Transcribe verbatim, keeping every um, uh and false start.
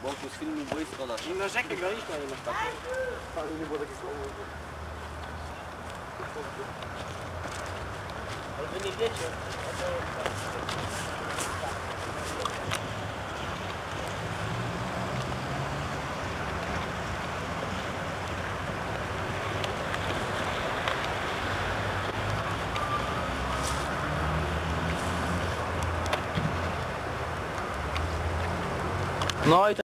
Boku z filmu boisko nasze. I na rzekę graliśmy, ale na takie. Ale nie było takie słowo. Ale wy nie wiecie. No i